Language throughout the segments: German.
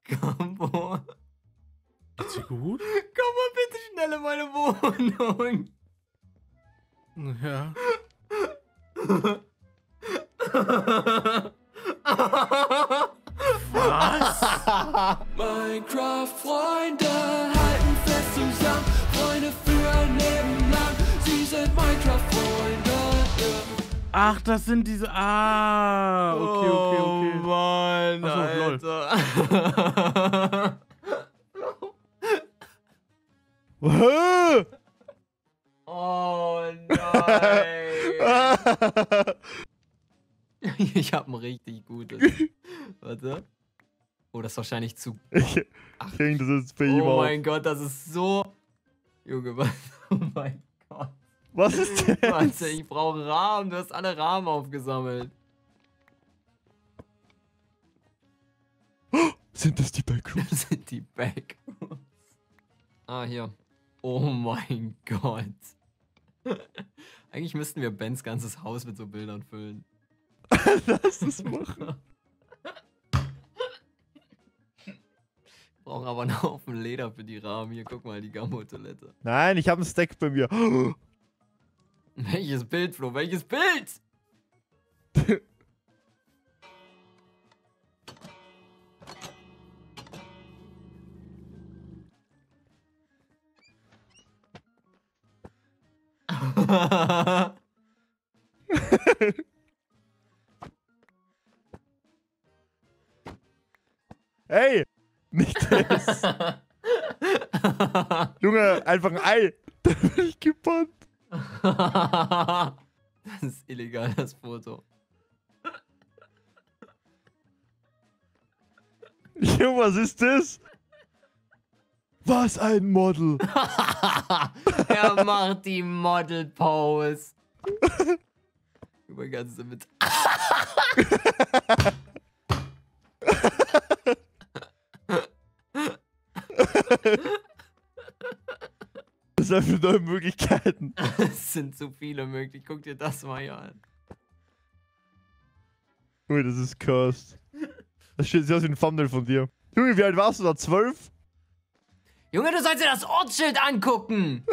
Gambo. Geht's dir gut? Komm mal bitte schnell in meine Wohnung. Ja. Was? Minecraft-Freunde halten fest zusammen. Freunde für ein Leben lang. Sie sind Minecraft-Freunde. Ach, das sind diese. Ah, okay. Oh Mann, Ach so, lol. Alter. Oh nein. Ich hab ein richtig gutes. Warte. Oh, das ist wahrscheinlich zu. Ich krieg das jetzt bei ihm Oh auf. mein Gott, das ist so. Junge, was? Oh mein Gott. Was ist denn? Warte, ich brauche Rahmen. Du hast alle Rahmen aufgesammelt. Sind das die Backrooms? Das sind die Backrooms. Ah, hier. Oh mein Gott. Eigentlich müssten wir Bens ganzes Haus mit so Bildern füllen. Lass es machen. Brauchen aber einen Haufen Leder für die Rahmen. Hier, guck mal, die Gammo-Toilette. Nein, ich habe einen Stack bei mir. Welches Bild, Flo? Welches Bild? Hey! Nicht das! Junge, einfach ein Ei! Da bin ich gebannt. Das ist illegal, das Foto. Junge, was ist das? Was ein Model! Er macht die Model-Pose. Über ganze mit. Das sind für neue Möglichkeiten. Es sind zu viele möglich. Guck dir das mal hier an. Ui, das ist cursed. Das sieht aus wie ein Thumbnail von dir. Junge, wie alt warst du da? 12? Junge, du sollst dir das Ortsschild angucken!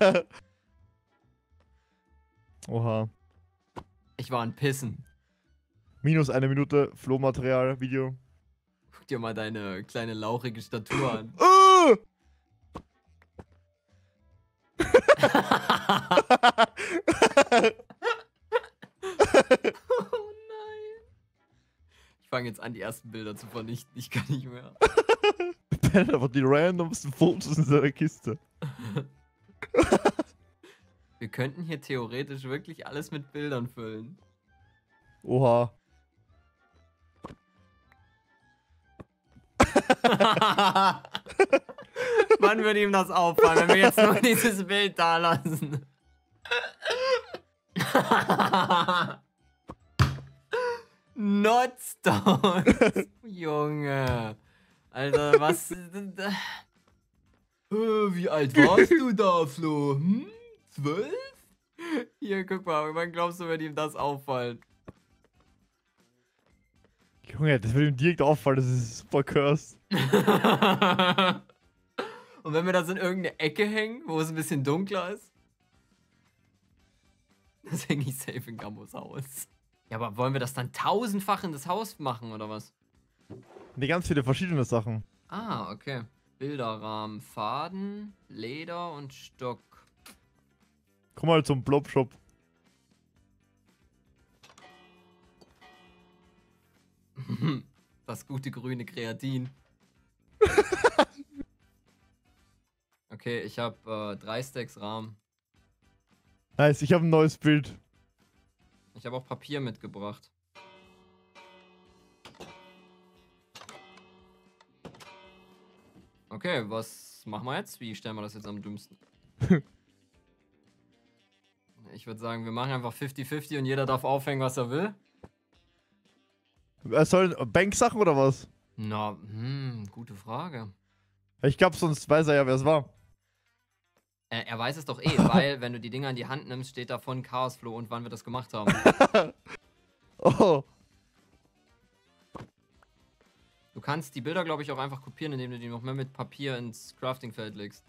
Oha. Ich war ein Pissen. Minus 1 Minute Flohmaterial, Video. Guck dir mal deine kleine lauchige Statur an. Oh nein. Ich fange jetzt an, die ersten Bilder zu vernichten. Ich kann nicht mehr. Ben hat aber die randomsten Fotos in seiner Kiste. Wir könnten hier theoretisch wirklich alles mit Bildern füllen. Oha. Wann würde ihm das auffallen, wenn wir jetzt nur dieses Bild da lassen? Not stones. Junge. Alter, was... Wie alt warst du da, Flo? 12? Hier, guck mal, wann glaubst du, wird ihm das auffallen? Junge, das wird ihm direkt auffallen, das ist super cursed. Und wenn wir das in irgendeine Ecke hängen, wo es ein bisschen dunkler ist? Das hänge ich safe in Gambos Haus. Ja, aber wollen wir das dann tausendfach in das Haus machen, oder was? Ne, ganz viele verschiedene Sachen. Ah, okay. Bilderrahmen, Faden, Leder und Stock. Komm mal zum Blobshop. Das gute grüne Kreatin. Okay, ich habe 3 Stacks Rahmen. Nice, ich habe ein neues Bild. Ich habe auch Papier mitgebracht. Okay, was machen wir jetzt? Wie stellen wir das jetzt am dümmsten? Ich würde sagen, wir machen einfach 50-50 und jeder darf aufhängen, was er will. Sollen Bank-Sachen oder was? Na, gute Frage. Ich glaube, sonst weiß er ja, wer es war. Er weiß es doch eh, weil, wenn du die Dinger in die Hand nimmst, steht da von Chaosflow und wann wir das gemacht haben. Oh. Du kannst die Bilder, glaube ich, auch einfach kopieren, indem du die noch mehr mit Papier ins Craftingfeld legst.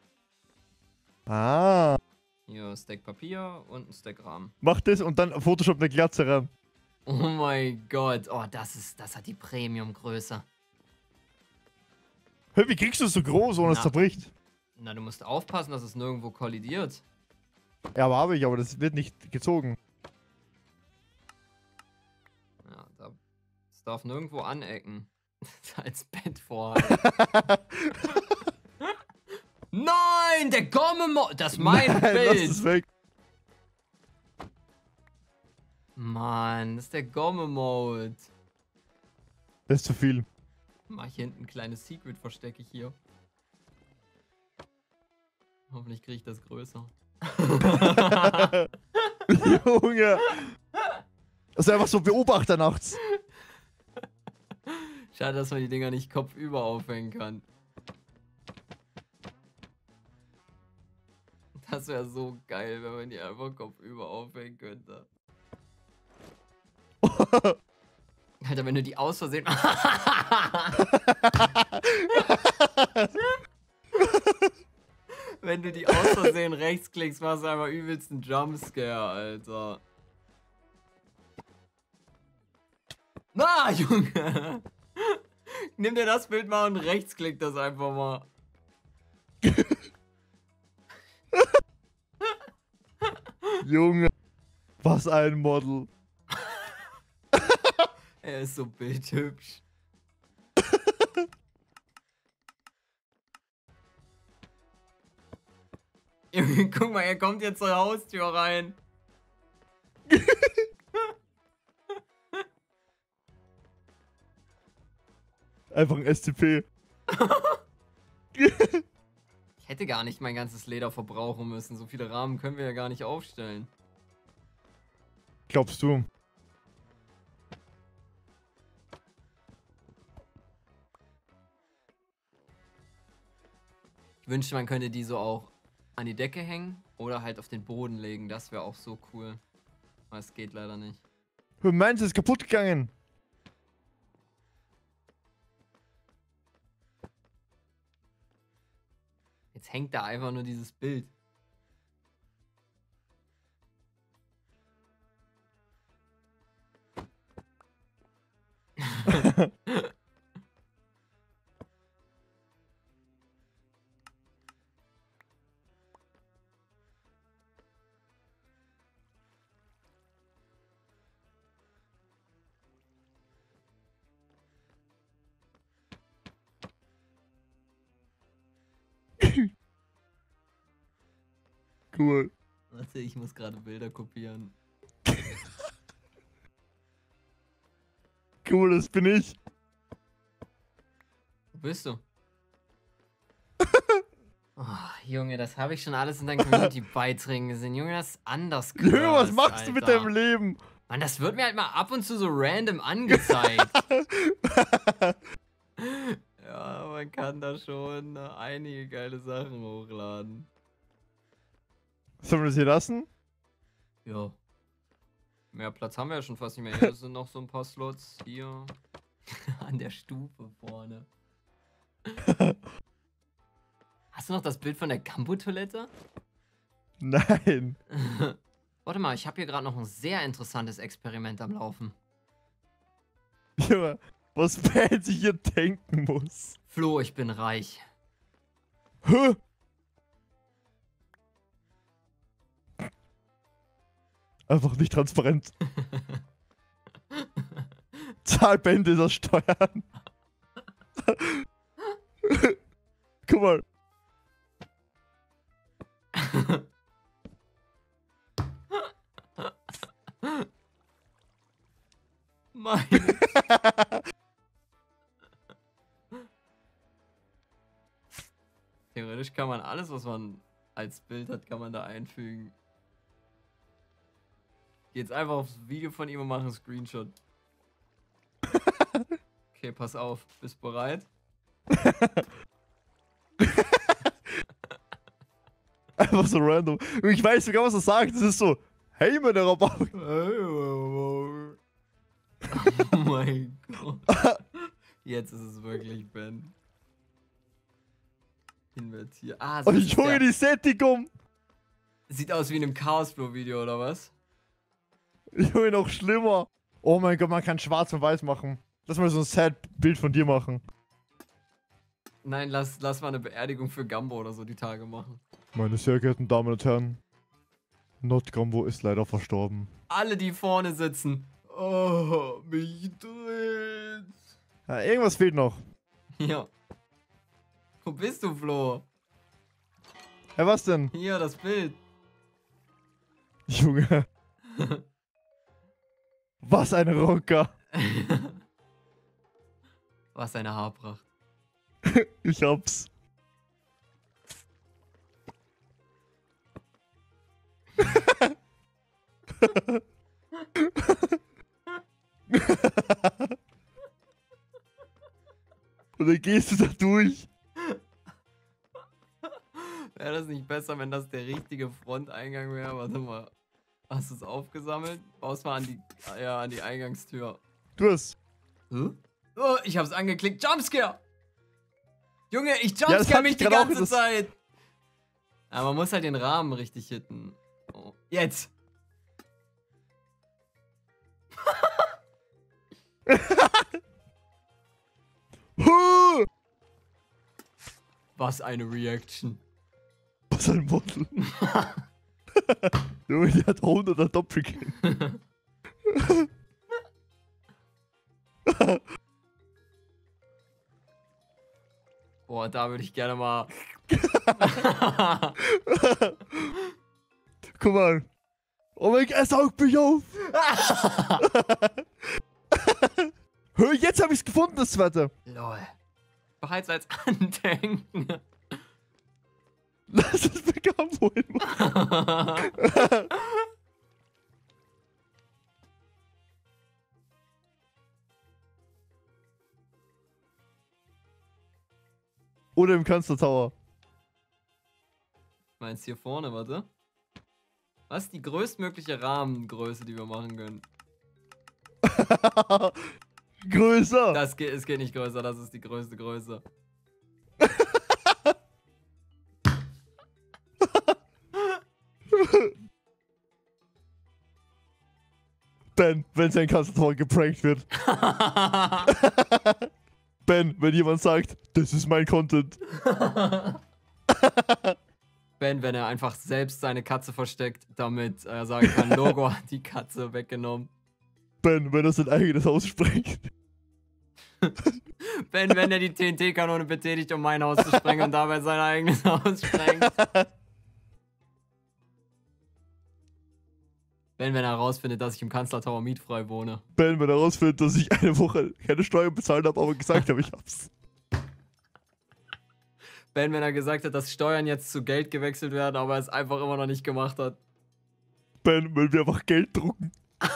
Ah. Hier, Stack Papier und ein Stack Rahmen. Mach das und dann Photoshop eine Glatze ran. Oh mein Gott. Oh, das hat die Premium-Größe. Hä, wie kriegst du es so groß, ohne es Na. zerbricht? Na, du musst aufpassen, dass es nirgendwo kollidiert. Ja, aber habe ich, aber das wird nicht gezogen. Ja, das darf nirgendwo anecken. Als Bett vorhalten. Nein, der Gomme-Mode. Das ist mein Nein, lass Bild. es weg. Mann, das ist der Gomme-Mode. Das ist zu viel. Mach hier hinten ein kleines Secret, verstecke ich hier. Hoffentlich kriege ich das größer. Junge. Das ist einfach so Beobachter nachts. Schade, dass man die Dinger nicht kopfüber aufhängen kann. Das wäre so geil, wenn man die einfach kopfüber aufhängen könnte. Alter, wenn du die aus Versehen... Wenn du die aus Versehen rechtsklickst, machst du einfach übelst einen Jumpscare, Alter. Na, Junge! Nimm dir das Bild mal und rechtsklick das einfach mal. Junge. Was ein Model. Er ist so bildhübsch. Junge, guck mal, er kommt jetzt zur Haustür rein. Einfach ein SCP. Ich hätte gar nicht mein ganzes Leder verbrauchen müssen. So viele Rahmen können wir ja gar nicht aufstellen. Glaubst du? Ich wünschte, man könnte die so auch an die Decke hängen oder halt auf den Boden legen. Das wäre auch so cool. Aber es geht leider nicht. Meins ist kaputt gegangen. Jetzt hängt da einfach nur dieses Bild. Cool. Warte, ich muss gerade Bilder kopieren. Cool, das bin ich. Wo bist du? Oh, Junge, das habe ich schon alles in deinen Community-Beiträgen gesehen. Junge, das ist anders. Junge, was machst Alter. du mit deinem Leben? Mann, das wird mir halt mal ab und zu so random angezeigt. Ja, man kann da schon einige geile Sachen hochladen. Sollen wir das hier lassen? Ja. Mehr Platz haben wir ja schon fast nicht mehr. Hier sind noch so ein paar Slots hier an der Stufe vorne. Hast du noch das Bild von der Campo-Toilette? Nein. Warte mal, ich habe hier gerade noch ein sehr interessantes Experiment am Laufen. Junge, was Ben sich hier denken muss. Flo, ich bin reich. Hä? Einfach nicht transparent. Zahl Ben dieser Steuern. Guck mal. Mein. Theoretisch kann man alles, was man als Bild hat, kann man da einfügen. Geh jetzt einfach aufs Video von ihm und mach einen Screenshot. Okay, pass auf. Bist bereit? Einfach so random. Und ich weiß sogar, was er sagt. Das ist so, hey, meine Rabauke. Oh mein Gott. Jetzt ist es wirklich Ben. Invertier. Ah, Oh, so ist Junge, der. die Sättigung. Sieht aus wie in einem Chaos-Flow-Video, oder was? Junge, noch schlimmer. Oh mein Gott, man kann schwarz und weiß machen. Lass mal so ein Sad-Bild von dir machen. Nein, lass mal eine Beerdigung für Gambo oder so die Tage machen. Meine sehr geehrten Damen und Herren, Not Gambo ist leider verstorben. Alle, die vorne sitzen. Oh, mich dreht. Ja, irgendwas fehlt noch. Ja. Wo bist du, Flo? Ja, was denn? Hier, das Bild. Junge. Was ein Rocker. Was eine Haarpracht. Ich hab's. Und dann gehst du da durch. Wäre das nicht besser, wenn das der richtige Fronteingang wäre? Warte mal. Hast du es aufgesammelt? Baust mal an die Eingangstür. Du hast. Hm? Oh, ich hab's angeklickt. Jumpscare! Junge, ich das jumpscare hab mich ich die grad auch ganze das- Zeit. Aber man muss halt den Rahmen richtig hitten. Oh. Jetzt! Huh! Was eine Reaction. Was ein Model. Junge, die hat 100er Doppelkick. Boah, da würde ich gerne mal. Guck mal. Oh mein Gott, er saugt mich auf. Hör, jetzt hab ich's gefunden, das zweite. Lol. Bereits als Andenken. Lass es mir Gambo hinmachen. Oder im Kanzlertower. Meinst hier vorne, warte? Was ist die größtmögliche Rahmengröße, die wir machen können? Größer. Es geht nicht größer, das ist die größte Größe. Ben, wenn sein Kanzlertower geprankt wird. Ben, wenn jemand sagt, das ist mein Content. Ben, wenn er einfach selbst seine Katze versteckt, damit er sagen kann, Logo hat die Katze weggenommen. Ben, wenn er sein eigenes Haus sprengt. Ben, wenn er die TNT-Kanone betätigt, um mein Haus zu sprengen und dabei sein eigenes Haus sprengt. Ben, wenn er herausfindet, dass ich im Kanzlertower mietfrei wohne. Ben, wenn er herausfindet, dass ich eine Woche keine Steuern bezahlt habe, aber gesagt habe, ich hab's. Ben, wenn er gesagt hat, dass Steuern jetzt zu Geld gewechselt werden, aber er es einfach immer noch nicht gemacht hat. Ben, wenn wir einfach Geld drucken.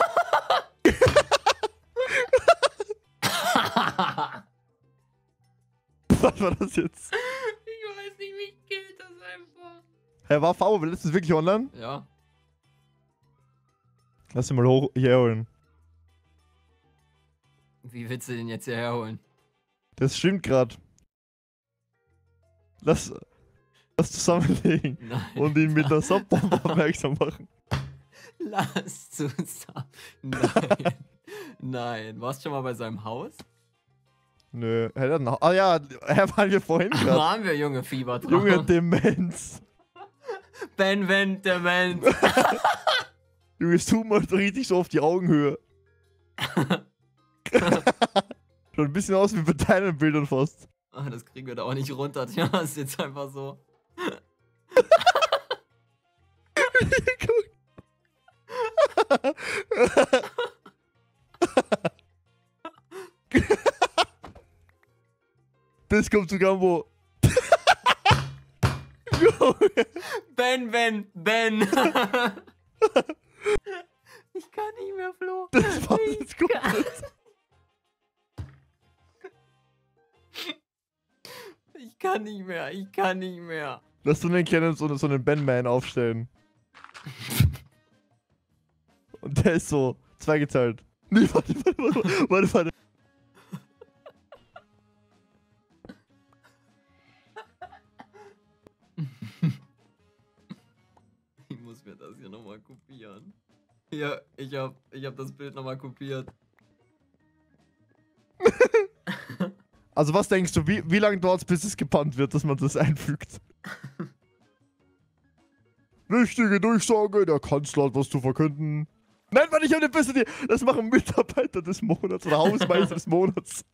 Was war das jetzt? Ich weiß nicht, wie geht das einfach. Hey, war Fabo letztens wirklich online? Ja. Lass ihn mal hoch hierher holen. Wie willst du den jetzt hierher holen? Das stimmt grad. Lass zusammenlegen Nein. und ihn mit einer Subbombe aufmerksam machen. Lass zusammen. Nein. Nein. Warst du schon mal bei seinem Haus? Nö, ah ja, waren wir vorhin Da grad. waren wir, Junge, Fieber drauf. Junge, Demenz. Ben Wendt, Demenz. Junge, es tut mir richtig so auf die Augenhöhe. Schaut ein bisschen aus wie bei deinen Bildern fast. Ah, das kriegen wir da auch nicht runter. Ja, ist jetzt einfach so. Das kommt zu Gambo. Ben. Ich kann nicht mehr, Flo. Das war's jetzt gut. Ich kann nicht mehr. Lass du den kleinen so einen Ben-Man aufstellen. Und der ist so zweigeteilt. Nee, warte. muss mir das hier nochmal kopieren. Ja, ich hab das Bild nochmal kopiert. Also was denkst du, wie lange dauert es, bis es gebannt wird, dass man das einfügt? Wichtige Durchsage, der Kanzler hat was zu verkünden. Nein, Mann, ich habe eine bessere Idee. Das machen Mitarbeiter des Monats oder Hausmeister des Monats.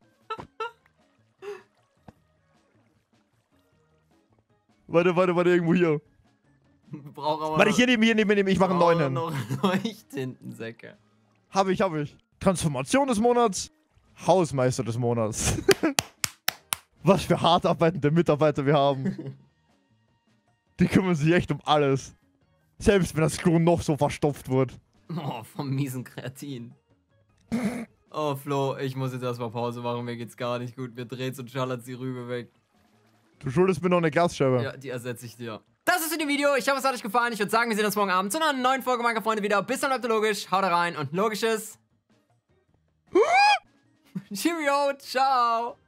Warte, irgendwo hier. Brauch aber Warte, hier neben, ich mache einen neuen hin. noch Leuchtintensäcke. Hab ich. Transformation des Monats, Hausmeister des Monats. Was für hart arbeitende Mitarbeiter wir haben. Die kümmern sich echt um alles. Selbst wenn das Klo noch so verstopft wird. Oh, vom miesen Kreatin. Oh, Flo, ich muss jetzt erstmal Pause machen, mir geht's gar nicht gut. Mir dreht's und schallert die Rübe weg. Du schuldest mir noch eine Glasscheibe. Ja, die ersetze ich dir. Das ist für die Video. Ich hoffe, es hat euch gefallen. Ich würde sagen, wir sehen uns morgen Abend zu einer neuen Folge, meine Freunde, wieder. Bis dann, bleibt ihr logisch. Haut rein und logisches. Cheerio, ciao.